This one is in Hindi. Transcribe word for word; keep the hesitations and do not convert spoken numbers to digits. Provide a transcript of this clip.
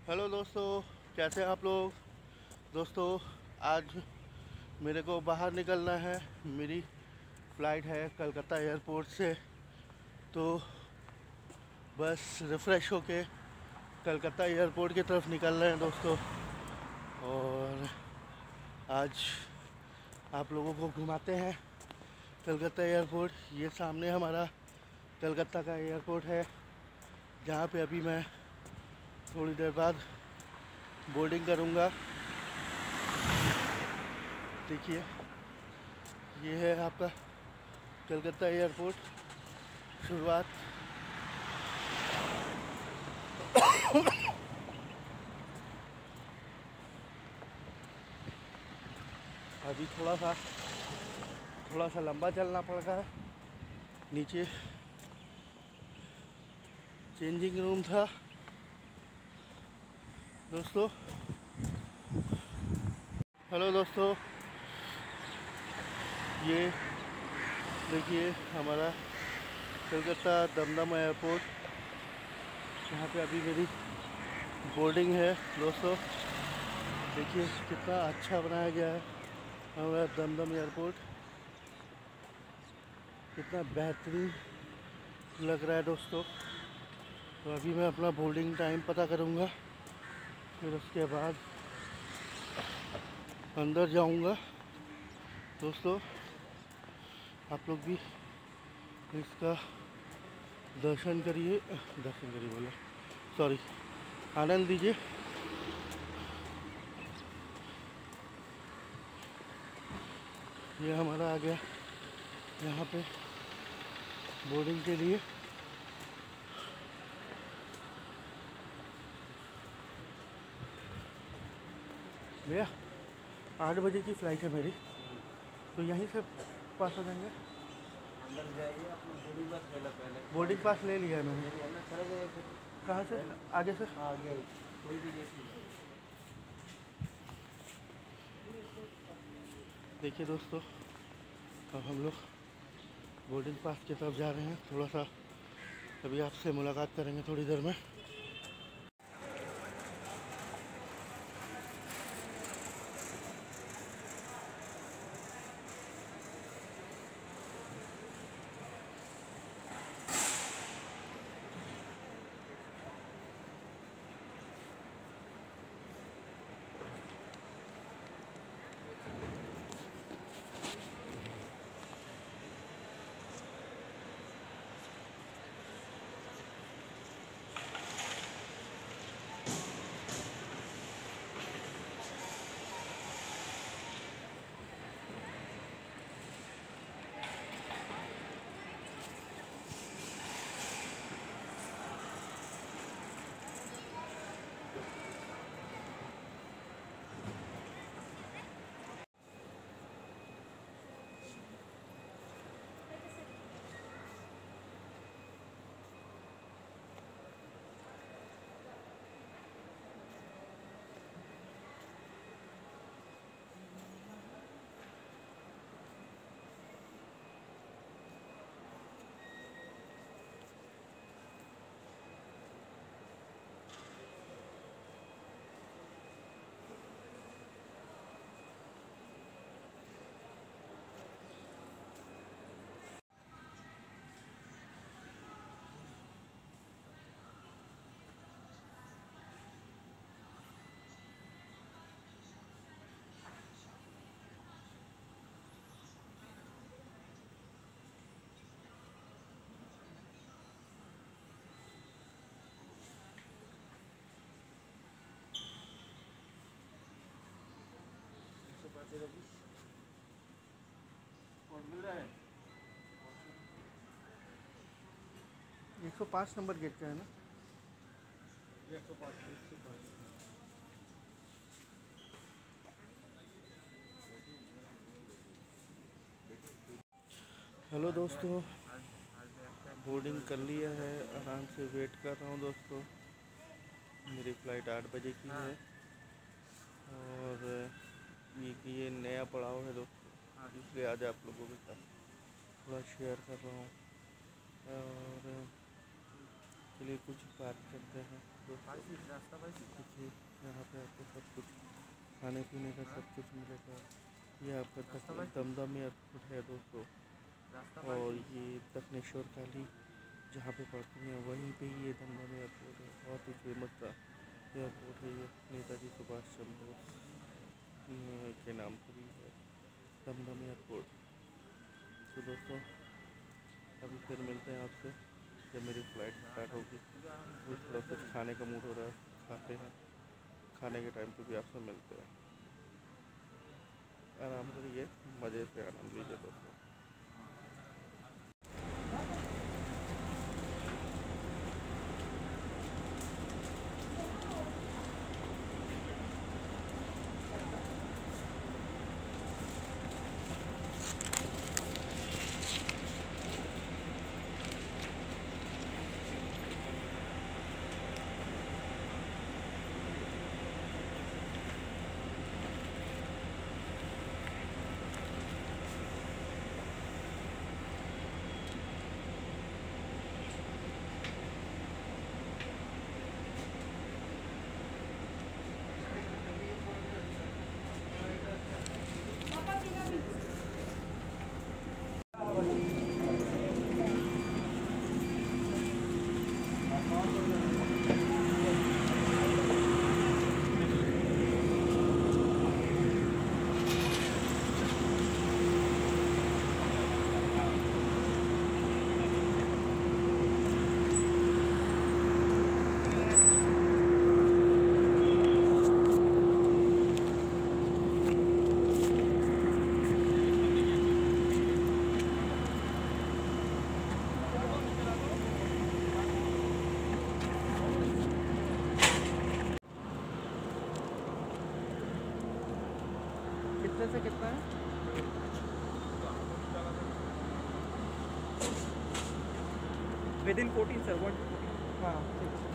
हेलो दोस्तों, कैसे हैं आप लोग। दोस्तों, आज मेरे को बाहर निकलना है। मेरी फ़्लाइट है कलकत्ता एयरपोर्ट से। तो बस रिफ़्रेश होके कलकत्ता एयरपोर्ट की तरफ निकल रहे हैं दोस्तों। और आज आप लोगों को घुमाते हैं कलकत्ता एयरपोर्ट। ये सामने हमारा कलकत्ता का एयरपोर्ट है, जहाँ पे अभी मैं थोड़ी देर बाद बोर्डिंग करूँगा। देखिए, ये है आपका कलकत्ता एयरपोर्ट। शुरुआत अभी थोड़ा सा थोड़ा सा लंबा चलना पड़ रहा है। नीचे चेंजिंग रूम था दोस्तों। हेलो दोस्तों, ये देखिए हमारा कलकत्ता दमदम एयरपोर्ट, यहाँ पे अभी मेरी बोर्डिंग है दोस्तों। देखिए कितना अच्छा बनाया गया है हमारा दमदम एयरपोर्ट, कितना बेहतरीन लग रहा है दोस्तों। तो अभी मैं अपना बोर्डिंग टाइम पता करूँगा, फिर उसके बाद अंदर जाऊँगा दोस्तों। आप लोग भी इसका दर्शन करिए, दर्शन करिए बोला सॉरी आनंद लीजिए। ये हमारा आ गया यहाँ पे बोर्डिंग के लिए। भैया, आठ बजे की फ़्लाइट है मेरी, तो यहीं से पास हो जाएंगे। अंदर जाइए, अपना बोर्डिंग पास ले लो पहले। बोर्डिंग पास ले लिया है मैंने। चले जाइए फिर। कहाँ से? आगे से। आगे कोई भी जैसी। देखिए दोस्तों, अब हम लोग बोर्डिंग पास की तरफ जा रहे हैं। थोड़ा सा अभी आपसे मुलाकात करेंगे थोड़ी देर में। मिल रहा है। एक सौ पाँच नंबर गेट का है ना। एक सौ पाँच एक सौ पाँच। हेलो दोस्तों, बोर्डिंग कर लिया है, आराम से वेट कर रहा हूँ दोस्तों। मेरी फ़्लाइट आठ बजे की है और ये कि ये नया पड़ाव है दोस्तों, इसलिए आज आप लोगों के साथ थोड़ा शेयर कर रहा हूँ। और चलिए कुछ बात करते हैं दोस्तों। रास्ता भाई जी, यहाँ पे आपको सब कुछ खाने पीने का सब कुछ मिलेगा। ये आपका दक- दमदम एयरपोर्ट है दोस्तों, और ये दक्षिणेश्वर काली जहाँ पे पड़ती है वहीं पे ये दमदम एयरपोर्ट है। बहुत ही फेमस था एयरपोर्ट है ये, नेताजी सुभाष चंद्र बोस के नाम पर ही है दमदम एयरपोर्ट। तो दोस्तों अभी फिर मिलते हैं आपसे जब मेरी फ़्लाइट स्टार्ट होगी। कुछ थोड़ा कुछ खाने का मूड हो रहा है, खाते हैं। खाने के टाइम पे भी आपसे मिलते हैं। आराम करिए, मज़े से आनंद लीजिए दोस्तों। कितने से कितना है? Within fourteen sir one. हाँ ठीक है।